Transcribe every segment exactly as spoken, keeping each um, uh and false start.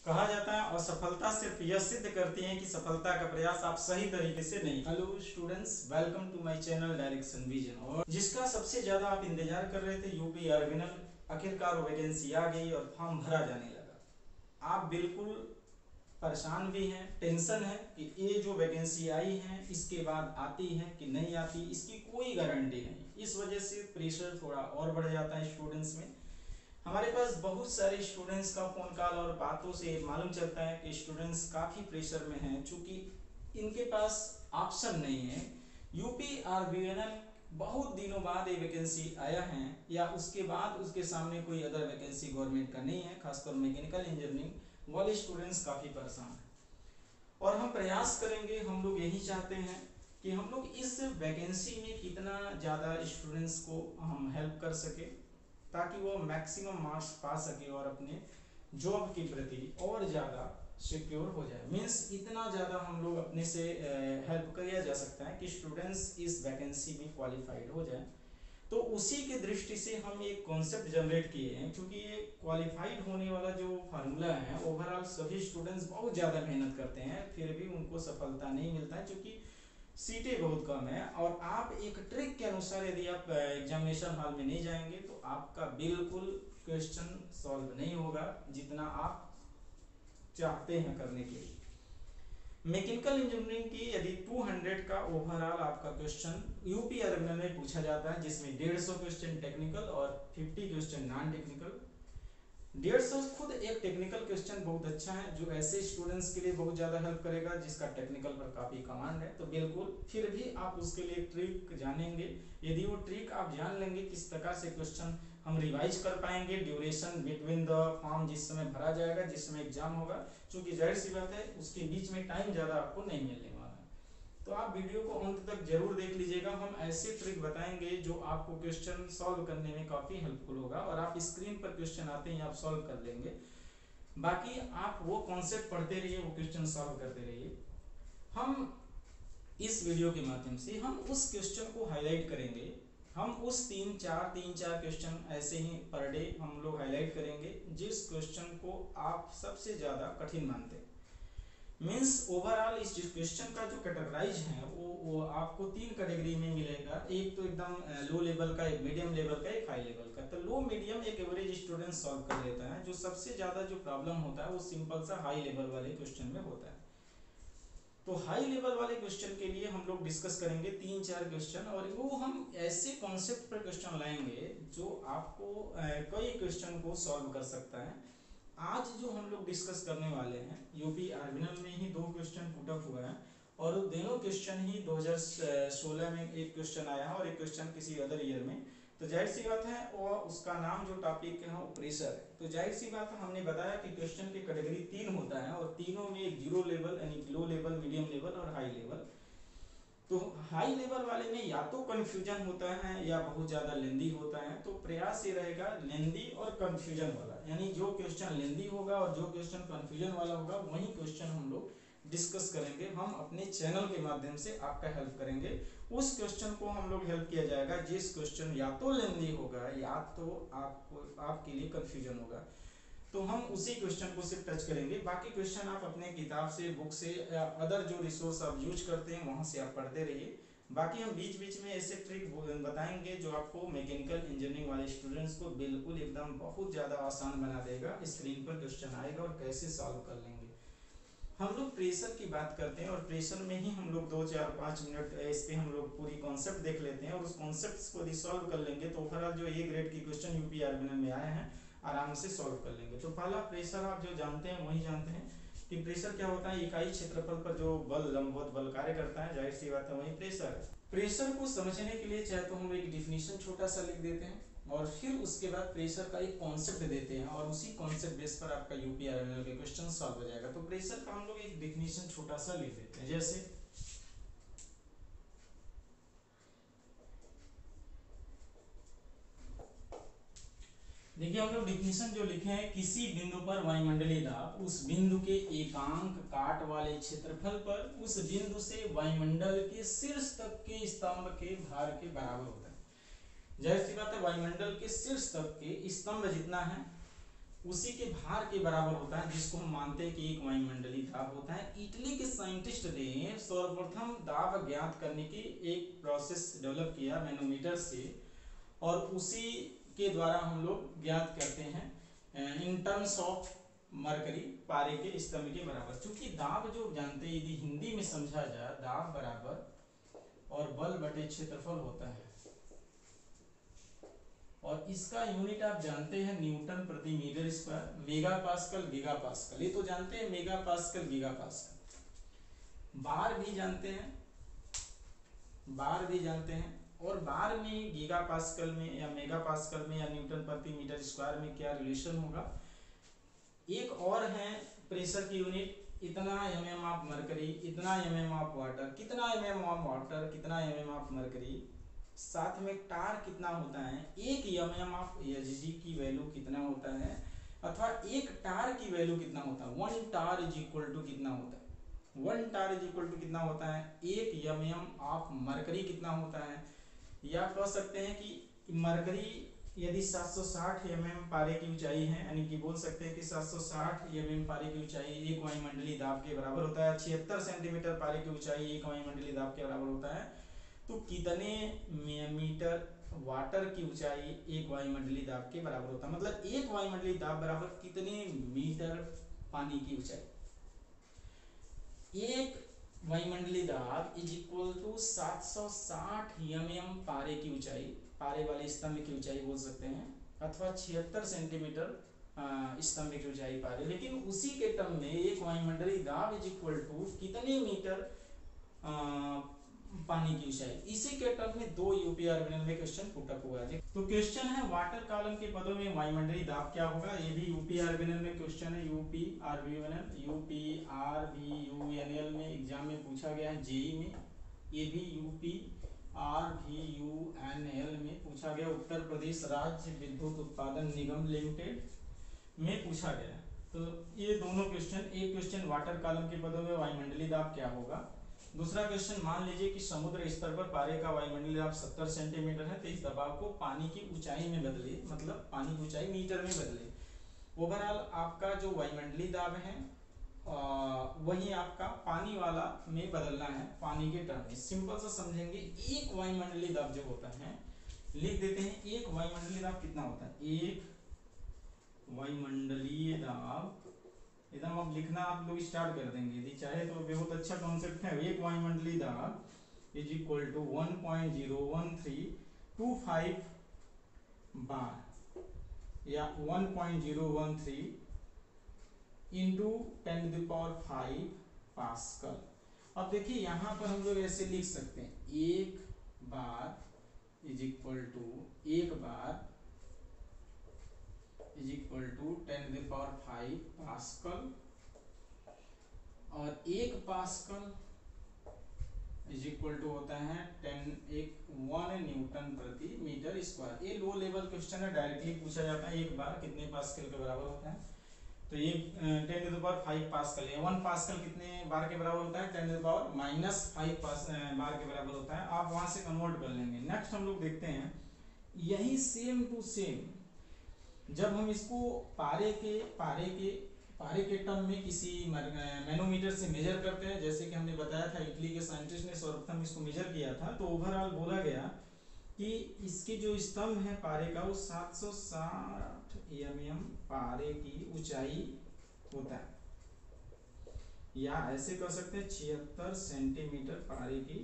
कहा जाता है असफलता सिर्फ यह सिद्ध करती है कि सफलता का प्रयास आप सही तरीके से नहीं। Hello students, welcome to my channel direction vision. और जिसका सबसे ज्यादा आप इंतजार कर रहे थे, यूपी आर्विनल, आखिरकार वैकेंसी आ गई और फॉर्म भरा जाने लगा। आप बिल्कुल परेशान भी हैं, टेंशन है कि ये जो वैकेंसी आई है इसके बाद आती है कि नहीं आती, इसकी कोई गारंटी नहीं। इस वजह से प्रेशर थोड़ा और बढ़ जाता है स्टूडेंट्स में। हमारे पास बहुत सारे स्टूडेंट्स का फोन कॉल और बातों से मालूम चलता है कि स्टूडेंट्स काफ़ी प्रेशर में हैं, चूँकि इनके पास ऑप्शन नहीं है। यूपी आरबीएनएल बहुत दिनों बाद ये वैकेंसी आया है, या उसके बाद उसके सामने कोई अदर वैकेंसी गवर्नमेंट का नहीं है, खासकर मैकेनिकल इंजीनियरिंग वाले स्टूडेंट्स काफ़ी परेशान हैं। और हम प्रयास करेंगे, हम लोग यही चाहते हैं कि हम लोग इस वैकेंसी में कितना ज़्यादा स्टूडेंट्स को हम हेल्प कर सके, ताकि वो मैक्सिमम मार्क्स पा सके और अपने जॉब के प्रति और ज़्यादा सिक्योर हो जाए। मीन्स इतना ज़्यादा हम लोग अपने से हेल्प किया जा सकता है कि स्टूडेंट्स इस वैकेंसी में क्वालिफाइड हो जाए। तो उसी के दृष्टि से हम एक कॉन्सेप्ट जनरेट किए हैं, क्योंकि ये क्वालिफाइड होने वाला जो फार्मूला है, ओवरऑल सभी स्टूडेंट्स बहुत ज़्यादा मेहनत करते हैं, फिर भी उनको सफलता नहीं मिलता है, क्योंकि सीटें बहुत कम है। और आप एक ट्रिक के अनुसार यदि आप एग्जामिनेशन हॉल में नहीं जाएंगे तो आपका बिल्कुल क्वेश्चन सॉल्व नहीं होगा जितना आप चाहते हैं करने के लिए। मैकेनिकल इंजीनियरिंग की यदि दो सौ का ओवरऑल आपका क्वेश्चन यूपी आर्विनल में पूछा जाता है, जिसमें डेढ़ सौ क्वेश्चन टेक्निकल और पचास क्वेश्चन नॉन टेक्निकल। डेढ़ सौ खुद एक टेक्निकल क्वेश्चन बहुत अच्छा है, जो ऐसे स्टूडेंट्स के लिए बहुत ज़्यादा हेल्प करेगा जिसका टेक्निकल पर काफ़ी कमांड है। तो बिल्कुल फिर भी आप उसके लिए ट्रिक जानेंगे। यदि वो ट्रिक आप जान लेंगे किस प्रकार से क्वेश्चन हम रिवाइज कर पाएंगे, ड्यूरेशन बिटवीन द फॉर्म जिस समय भरा जाएगा, जिस समय एग्जाम होगा, क्योंकि जाहिर सी बात है उसके बीच में टाइम ज़्यादा आपको नहीं मिलने वाला है। तो आप वीडियो को अंत तक जरूर देख लीजिएगा। हम ऐसे ट्रिक बताएंगे जो आपको क्वेश्चन सॉल्व करने में काफ़ी हेल्पफुल होगा, और आप स्क्रीन पर क्वेश्चन आते ही आप सॉल्व कर लेंगे। बाकी आप वो कॉन्सेप्ट पढ़ते रहिए, वो क्वेश्चन सॉल्व करते रहिए। हम इस वीडियो के माध्यम से हम उस क्वेश्चन को हाईलाइट करेंगे। हम उस तीन चार तीन चार क्वेश्चन ऐसे ही पर डे हम लोग हाईलाइट करेंगे जिस क्वेश्चन को आप सबसे ज़्यादा कठिन मानते हैं। मीन्स ओवरऑल इस क्वेश्चन का जो कैटेगराइज है वो वो आपको तीन कैटेगरी में मिलेगा। एक तो एकदम लो लेवल का, एक मीडियम लेवल का, एक हाई लेवल का। तो लो मीडियम एक एवरेज स्टूडेंट सॉल्व कर लेता है। जो सबसे ज़्यादा जो प्रॉब्लम होता है वो सिंपल सा हाई लेवल वाले क्वेश्चन में होता है। तो हाई लेवल वाले क्वेश्चन के लिए हम लोग डिस्कस करेंगे तीन चार क्वेश्चन, और वो हम ऐसे कॉन्सेप्ट पर क्वेश्चन लाएंगे जो आपको कई क्वेश्चन को सॉल्व कर सकता है। आज जो हम लोग डिस्कस करने वाले हैं, यूपी आर्विनल में ही दो क्वेश्चन पुट अप हुआ है, और दोनों क्वेश्चन ही दो हज़ार सोलह में एक क्वेश्चन आया है और एक क्वेश्चन किसी अदर ईयर में। तो जाहिर सी बात है वो उसका नाम जो टॉपिक है वो प्रेशर है। तो जाहिर सी बात है, हमने बताया कि क्वेश्चन की कैटेगरी तीन होता है, और तीनों में एक जीरो लेवल यानी लो लेवल, मीडियम लेवल और हाई लेवल। तो हाई लेवल वाले में या तो कंफ्यूजन होता है या बहुत ज़्यादा लेंदी होता है। तो प्रयास ये रहेगा लेंदी और कंफ्यूजन वाला, यानी जो क्वेश्चन लेंदी होगा और जो क्वेश्चन कंफ्यूजन वाला होगा वही क्वेश्चन हम लोग डिस्कस करेंगे। हम अपने चैनल के माध्यम से आपका हेल्प करेंगे। उस क्वेश्चन को हम लोग हेल्प किया जाएगा जिस क्वेश्चन या तो लेंदी होगा या तो आपको आपके लिए कंफ्यूजन होगा। तो हम उसी क्वेश्चन को सिर्फ टच करेंगे। बाकी क्वेश्चन आप अपने किताब से, बुक से या अदर जो रिसोर्स आप यूज करते हैं वहाँ से आप पढ़ते रहिए। बाकी हम बीच बीच में ऐसे ट्रिक बताएंगे जो आपको मैकेनिकल इंजीनियरिंग वाले स्टूडेंट्स को बिल्कुल एकदम बहुत ज़्यादा आसान बना देगा। स्क्रीन पर क्वेश्चन आएगा और कैसे सॉल्व कर लेंगे। हम लोग प्रेशर की बात करते हैं, और प्रेशर में ही हम लोग दो चार पाँच मिनट इस पर हम लोग पूरी कॉन्सेप्ट देख लेते हैं, और उस कॉन्सेप्ट को रिसॉल्व कर लेंगे तो ओवरऑल जो ए ग्रेड की क्वेश्चन यूपी आर्विनल में आए हैं आराम से सॉल्व कर लेंगे। तो पहला प्रेशर आप जो जानते हैं वही जानते हैं कि प्रेशर क्या होता है। इकाई क्षेत्रफल पर जो बल, लंबवत बल कार्य करता है, जाहिर सी बात है वही प्रेशर है। प्रेशर को समझने के लिए चाहे तो हम एक डिफिनीशन छोटा सा लिख देते हैं, और फिर उसके बाद प्रेशर का एक कॉन्सेप्ट देते हैं, और उसी कॉन्सेप्ट बेस पर आपका यूपी आर्विनल के क्वेश्चन सॉल्व हो जाएगा। तो प्रेशर का हम लोग एक डिफिनीशन छोटा सा लिख देते हैं, जैसे देखिए हम लोग डिफिनीशन जो लिखे हैं, किसी बिंदु पर वायुमंडलीय दाब उस बिंदु के एकांक काट वाले क्षेत्रफल पर उस बिंदु से वायुमंडल के शीर्ष तक के स्तंभ के भार के बराबर होता है। जाहिर सी बात है वायुमंडल के शीर्ष तक के स्तंभ जितना है उसी के भार के बराबर होता है, जिसको हम मानते हैं कि एक वायुमंडलीय दाब होता है। इटली के साइंटिस्ट ने सर्वप्रथम दाब ज्ञात करने की एक प्रोसेस डेवलप किया मैनोमीटर से, और उसी के द्वारा हम लोग ज्ञात करते हैं इन टर्म्स ऑफ मरकरी, पारे के स्तंभ के बराबर। क्योंकि दाब जो जानते हैं, यदि हिंदी में समझा जाए, दाब बराबर और बल बटे क्षेत्रफल होता है, और इसका यूनिट आप जानते हैं न्यूटन प्रति metre square, mega pascal, giga pascal, ये तो जानते हैं mega pascal, giga pascal. Bar भी जानते हैं, बार भी जानते हैं, और बार में गीगा पास्कल में या मेगा पास्कल में या न्यूटन प्रति मीटर स्क्वायर में क्या रिलेशन होगा। एक और है प्रेशर की यूनिट, इतना एम एम ऑफ मरकरी, इतना एम एम ऑफ वाटर, कितना एम एम ऑफ वाटर, कितना एम एम ऑफ मरकरी, साथ में टार कितना होता है, एक M M of H G की वैल्यू कितना होता है, अथवा एक टार की वैल्यू कितना होता है, one torr is equal to कितना होता है, one torr is equal to कितना होता है, एक एम एम ऑफ मरकरी कितना होता है। या कह सकते हैं कि मरकरी यदि सात सौ साठ एमएम पारे की ऊंचाई है, यानी कि बोल सकते हैं कि सात सौ साठ एमएम पारे की ऊंचाई एक वायुमंडलीय दाब के बराबर होता है। छिहत्तर सेंटीमीटर पारे की ऊंचाई एक वायुमंडलीय दाब के बराबर होता है। तो कितने मीटर वाटर की ऊंचाई एक वायुमंडलीय दाब के बराबर होता है, मतलब एक वायुमंडलीय दाब बराबर कितने मीटर पानी की ऊंचाई। एक वायुमंडलीय दाब इज इक्वल टू सात सौ साठ एमएम पारे की ऊंचाई, पारे वाले स्तंभ की ऊंचाई बोल सकते हैं, अथवा छिहत्तर सेंटीमीटर स्तंभ की ऊंचाई पारे। लेकिन उसी के टर्म में एक वायुमंडलीय दाब इज इक्वल टू कितने मीटर आ, पानी की ऊंचाई। इसी के टर्म में दो यूपीआरवीएनएल में क्वेश्चन पुट अप हुआ है। तो क्वेश्चन है वाटर कॉलम के पदों में वायुमंडलीय दाब क्या होगा। ये भी यूपीआरवीएनएल में क्वेश्चन है, यूपीआरवीएनएल यूपीआरवीयूएनएल में एग्जाम में पूछा गया है, जेई में। ये भी यूपीआरवीयूएनएल में पूछा गया, उत्तर प्रदेश राज्य विद्युत उत्पादन निगम लिमिटेड में पूछा गया। तो ये दोनों क्वेश्चन, एक क्वेश्चन वाटर कॉलम के पदों में वायुमंडलीय दाब क्या होगा, दूसरा क्वेश्चन मान लीजिए कि समुद्र स्तर पर पारे का वायुमंडलीय दाब सत्तर सेंटीमीटर है, तो इस दबाव को पानी की ऊंचाई में बदले, मतलब पानी की ऊंचाई मीटर में बदले। ओवरऑल आपका जो वायुमंडलीय दाब है आ, वही आपका पानी वाला में बदलना है, पानी के टर्म में। सिंपल सा समझेंगे, एक वायुमंडलीय दाब जो होता है, लिख देते हैं, एक वायुमंडलीय दाब कितना होता है, एक वायुमंडलीय दाब, एकदम अब लिखना आप लोग स्टार्ट कर देंगे यदि चाहे तो, बहुत अच्छा कॉन्सेप्ट है। एक वायुमंडलीय दाब is equal to one point zero one three two five bar या one point zero one three into ten to the power five pascal. अब देखिए यहाँ पर हम लोग ऐसे लिख सकते हैं, एक बार इज इक्वल टू एक bar is equal to ten to the power five pascal, और एक पास्कल इज इक्वल टू होता है टेन एक वन न्यूटन प्रति मीटर स्क्वायर। ये लो लेवल क्वेश्चन है, डायरेक्टली पूछा जाता है एक बार कितने पास्कल के बराबर होता है। तो ये ten to the power five pascal है, वन पास्कल कितने बार के बराबर होता है, ten to the power minus five bar के बराबर होता है। आप वहां से कन्वर्ट कर लेंगे। नेक्स्ट हम लोग देखते हैं, यही सेम टू सेम जब हम इसको पारे के पारे के पारे के टर्म में किसी मैनोमीटर से मेजर करते हैं, जैसे कि हमने बताया था इटली के साइंटिस्ट ने सर्वप्रथम इसको मेजर किया था, तो ओवरऑल बोला गया कि इसके जो स्तंभ है पारे का वो सात सौ साठ एमएम पारे की ऊंचाई होता है, या ऐसे कह सकते हैं छिहत्तर सेंटीमीटर पारे की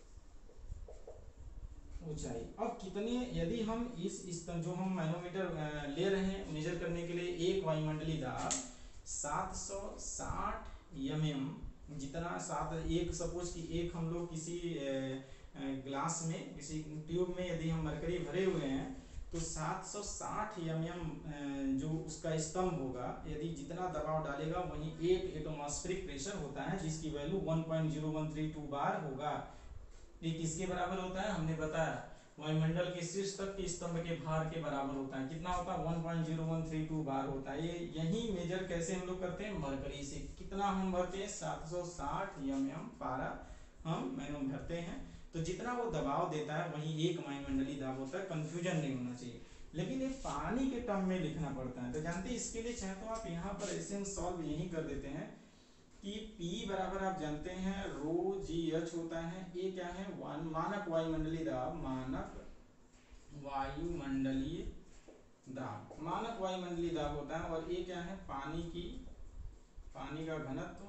ऊंचाई। अब कितने, यदि हम इस स्तंभ जो हम मैनोमीटर ले रहे हैं मेजर करने के लिए, एक वायुमंडलीय दाब सात सौ साठ एमएम जितना, सात एक सपोज कि एक हम लोग किसी ग्लास में, किसी ट्यूब में यदि हम मरकरी भरे हुए हैं, तो सात सौ साठ एमएम जो उसका स्तंभ होगा, यदि जितना दबाव डालेगा वहीं एक एटमॉस्फेरिक प्रेशर होता है, जिसकी value one point zero one three two bar होगा। ये किसके बराबर होता है, हमने बताया वायुमंडल के शीर्ष तक के स्तंभ के भार के बराबर होता है। कितना होता है, one point zero one three two bar होता है। ये यही मेजर कैसे हम लोग करते हैं, मरकरी से। कितना हम भरते हैं, सात सौ साठ एमएम पारा हम मैनो भरते हैं। तो जितना वो दबाव देता है वही एक वायुमंडलीय दाब होता है, कंफ्यूजन नहीं होना चाहिए। लेकिन ये पानी के टर्म में लिखना पड़ता है। तो जानते हैं इसके लिए चाहे तो आप यहाँ पर ऐसे हम सॉल्व यही कर देते हैं कि P बराबर आप जानते हैं रो जी एच होता है। ये क्या है, वन मानक वायुमंडलीय दाब, मानक वायुमंडलीय दाब, मानक वायुमंडलीय दाब होता है। और ये क्या है, पानी की पानी का घनत्व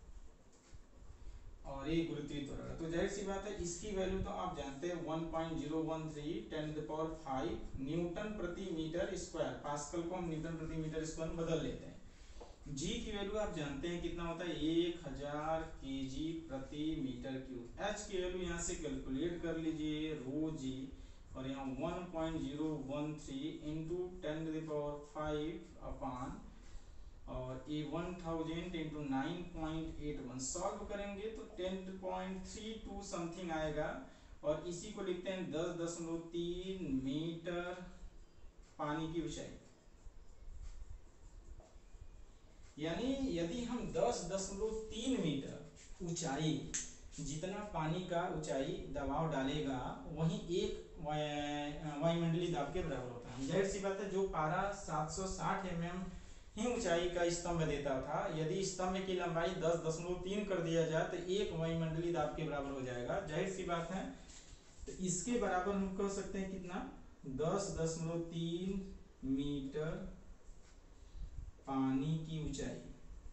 और ये गुरुत्वीय त्वरण। तो जाहिर सी बात है इसकी वैल्यू तो आप जानते हैं one point zero one three ten to the power five newton प्रति मीटर स्क्वायर। पास्कल को हम न्यूटन प्रति मीटर स्क्वायर में बदल लेते हैं। जी की वैल्यू आप जानते हैं कितना होता है, एक हजार केजी प्रति मीटर क्यूब। एच की वैल्यू यहाँ से कैलकुलेट कर लीजिए, रो जी, और यहाँ one point zero one three into ten to the power five अपान और ये one thousand into nine point eight one. Solve करेंगे तो ten point three two something आएगा। और इसी को लिखते हैं दस दशमलव तीन मीटर पानी की ऊंचाई। यानी यदि हम दस दशमलव तीन मीटर ऊंचाई जितना पानी का ऊंचाई दबाव डालेगा वही एक वायुमंडलीय दाब के बराबर होता है। जाहिर सी बात है जो पारा सात सौ साठ एम एम ही ऊंचाई का स्तंभ देता था, यदि स्तंभ की लंबाई दस दशमलव तीन कर दिया जाए तो एक वायुमंडलीय दाब के बराबर हो जाएगा। जाहिर सी बात है तो इसके बराबर हम कह सकते हैं कितना, दस दशमलव तीन मीटर पानी की ऊंचाई।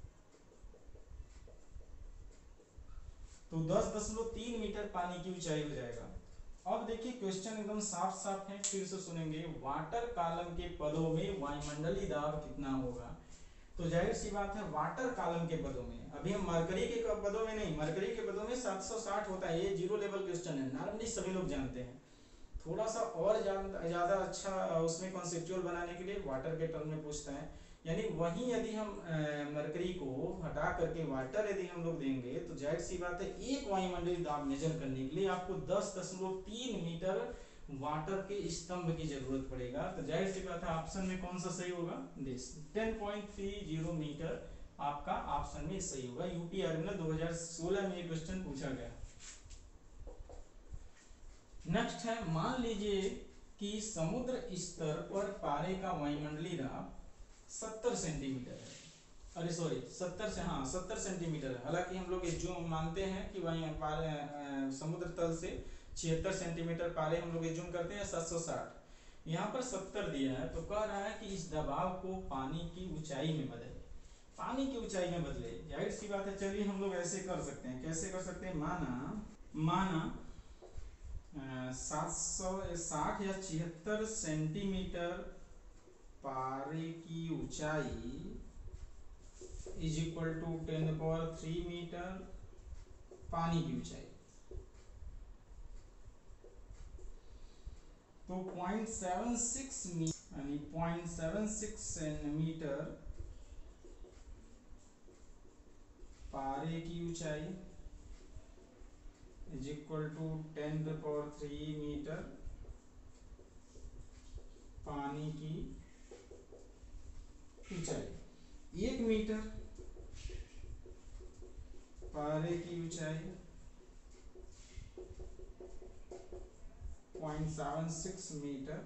तो दस दशमलव तीन मीटर पानी की ऊंचाई हो जाएगा। अब देखिए क्वेश्चन एकदम साफ साफ है, फिर से सुनेंगे। वाटर कॉलम के पदों में वायुमंडलीय दाब कितना होगा। तो जाहिर सी बात है वाटर कॉलम के पदों में, अभी हम मरकरी के पदों में नहीं, मरकरी के पदों में सात सौ साठ होता है। ये जीरो लेवल क्वेश्चन है, नॉर्मली सभी लोग जानते हैं। थोड़ा सा और ज्यादा अच्छा उसमें कॉन्सेप्चुअल बनाने के लिए वाटर के टर्म में पूछता है। यानी वहीं यदि हम मरकरी को हटा करके वाटर यदि हम लोग देंगे तो जाहिर सी बात है एक वायुमंडलीय दाब मेजर करने के लिए आपको दस दशमलव तीन मीटर वाटर के स्तंभ की जरूरत पड़ेगा। तो जाहिर सी बात है ऑप्शन में कौन सा सही होगा, ten point three zero metre आपका ऑप्शन में सही होगा। यूपी आर्मिनल दो हज़ार सोलह में ये क्वेश्चन पूछा गया। नेक्स्ट है, मान लीजिए कि समुद्र स्तर पर पारे का वायुमंडलीय दाब सत्तर सेंटीमीटर है। अरे सॉरी सत्तर से हाँ सत्तर सेंटीमीटर है। हालांकि हम लोग जो मानते हैं कि वहीं पारे समुद्र तल से छिहत्तर सेंटीमीटर पारे हम लोग जूम करते हैं सात सौ साठ। यहाँ पर सत्तर दिया है तो कह रहा है कि इस दबाव को पानी की ऊंचाई में बदले, पानी की ऊंचाई में बदले। जाहिर सी बात है चलिए हम लोग ऐसे कर सकते हैं। कैसे कर सकते हैं, माना माना सात सौ साठ या छिहत्तर सेंटीमीटर पारे की ऊंचाई is equal to ten power three metre पानी की ऊंचाई। तो पॉइंट सेवन सिक्स यानी पॉइंट सेवन सिक्स सेंटीमीटर पारे की ऊंचाई is equal to ten power three metre पानी की ऊंचाई। एक मीटर पारे की ऊंचाई पॉइंट सेवन सिक्स मीटर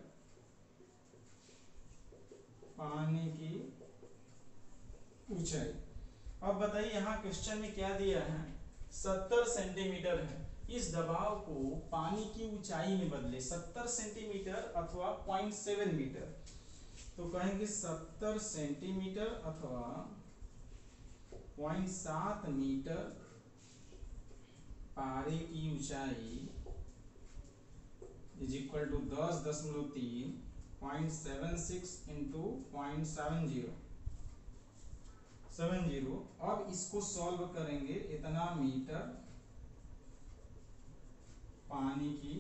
पानी की ऊंचाई। अब बताइए यहाँ क्वेश्चन में क्या दिया है, सत्तर सेंटीमीटर है। इस दबाव को पानी की ऊंचाई में बदले, सत्तर सेंटीमीटर अथवा पॉइंट सेवन मीटर। तो कहेंगे सत्तर सेंटीमीटर अथवा पॉइंट सात मीटर पारे की ऊंचाई इज इक्वल टू दस दशमलव तीन point seven six into point seven zero seven zero. अब इसको सॉल्व करेंगे, इतना मीटर पानी की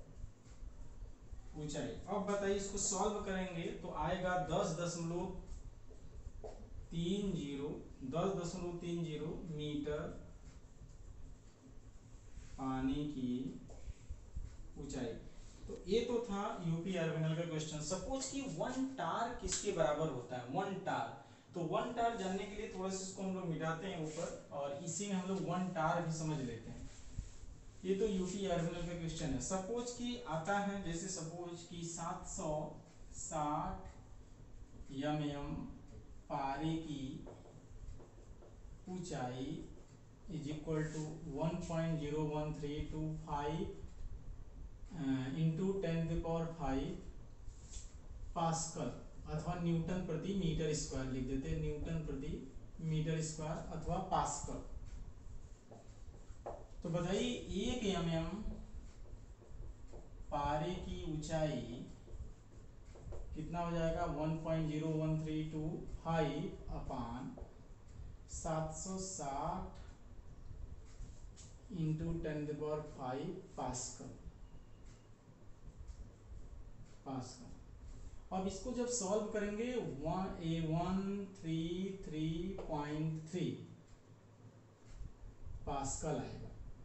ऊंचाई। अब बताइए इसको सॉल्व करेंगे तो आएगा दस दशमलव तीन जीरो दस दशमलव तीन जीरो मीटर पानी की ऊंचाई। तो ये तो था यूपी आर्मिनल का क्वेश्चन। सपोज कि वन टार किसके बराबर होता है, वन टार। तो वन टार जानने के लिए थोड़ा सा इसको हम लोग मिटाते हैं ऊपर और इसी में हम लोग वन टार भी समझ लेते हैं। ये तो यूपी आर्मिनल का क्वेश्चन है। सपोज कि आता है, जैसे सपोज कि सात सौ साठ एम एम पारे की ऊंचाई is equal to one point zero one three two five into ten to power five pascal अथवा न्यूटन प्रति मीटर स्क्वायर लिख देते हैं, न्यूटन प्रति मीटर स्क्वायर अथवा पास्कल। तो बताइए एक एम एम पारे की ऊंचाई कितना हो जाएगा, one point zero one three two five upon सात सौ साठ into ten to power five pascal pascal. अब इसको जब सॉल्व करेंगे one uh one three three point three pascal आएगा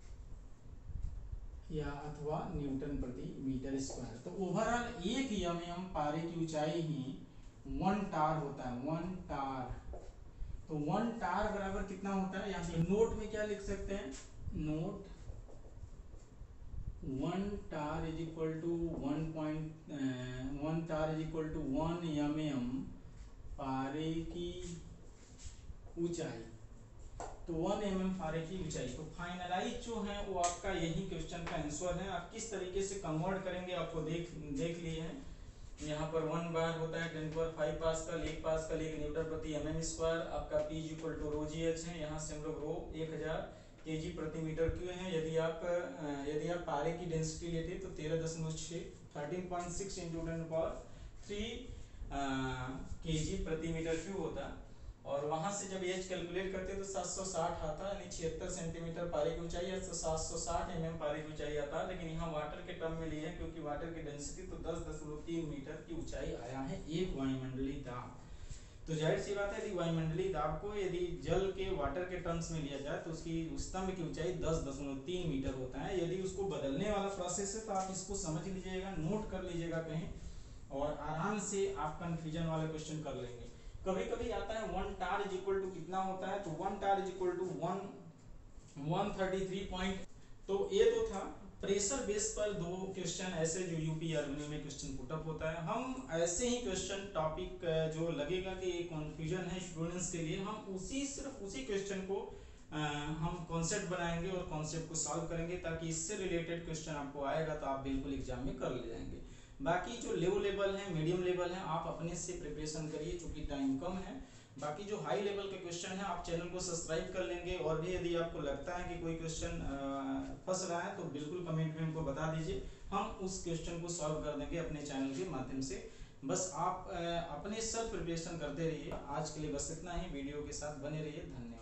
या अथवा न्यूटन प्रति मीटर स्क्वायर। तो ओवरऑल एक एम एम पारे की ऊंचाई ही वन टार होता है, वन टार। तो वन टार बराबर कितना होता है, यहाँ पे नोट में क्या लिख सकते हैं, note one torr is equal to one point one torr is equal to one M M पारे की ऊंचाई। तो वन एम एम पारे की ऊंचाई। तो फाइनलाइज जो है वो आपका यही क्वेश्चन का आंसर है। आप किस तरीके से कन्वर्ट करेंगे आपको देख देख लिए हैं। यहाँ पर वन बार होता है टेन पावर फाइव पास्कल, एक पास्कल एक न्यूटन प्रति एम एम स्क्वायर, आपका P is equal to rho G H है। यहाँ से हम लोग रो एक हजार के जी प्रति मीटर क्यू है। यदि आप यदि आप पारे की डेंसिटी लेते तो तेरह दशमलव छः thirteen point six into ten power three K G प्रति मीटर क्यू होता। और वहां से जब एच कैलकुलेट करते तो सात सौ साठ आता, यानी छिहत्तर सेंटीमीटर पारे की ऊंचाई है, तो सात सौ साठ एम एम पारे की ऊंचाई आता। लेकिन यहाँ वाटर के टर्म में लिए हैं क्योंकि वाटर की डेंसिटी तो दस दशमलव तीन मीटर की ऊंचाई आया है एक वायुमंडलीय दाब। तो जाहिर सी बात है यदि वायुमंडलीय दाब को यदि जल के वाटर के टर्म्स में लिया जाए तो उसकी स्तंभ की ऊंचाई दस दशमलव तीन मीटर होता है। यदि उसको बदलने वाला प्रोसेस है तो आप इसको समझ लीजिएगा, नोट कर लीजिएगा कहीं, और आराम से आप कंफ्यूजन वाले क्वेश्चन कर लेंगे। कभी कभी आता है one torr is equal to कितना होता है, तो one torr is equal to one one thirty three point. तो ये तो था प्रेशर बेस पर दो क्वेश्चन ऐसे जो यूपी आर्मी में क्वेश्चन पुटअप होता है। हम ऐसे ही क्वेश्चन टॉपिक जो लगेगा कि ये कंफ्यूजन है स्टूडेंट्स के लिए, हम उसी सिर्फ उसी क्वेश्चन को आ, हम कॉन्सेप्ट बनाएंगे और कॉन्सेप्ट को सॉल्व करेंगे, ताकि इससे रिलेटेड क्वेश्चन आपको आएगा तो आप बिल्कुल एग्जाम में कर ले जाएंगे। बाकी जो लो लेवल है, मीडियम लेवल है, आप अपने से प्रिपरेशन करिए चूंकि टाइम कम है। बाकी जो हाई लेवल के क्वेश्चन है आप चैनल को सब्सक्राइब कर लेंगे, और भी यदि आपको लगता है कि कोई क्वेश्चन फंस रहा है तो बिल्कुल कमेंट में हमको बता दीजिए, हम उस क्वेश्चन को सॉल्व कर देंगे अपने चैनल के माध्यम से। बस आप अपने सेल्फ प्रिपरेशन करते रहिए। आज के लिए बस इतना ही, वीडियो के साथ बने रहिए। धन्यवाद।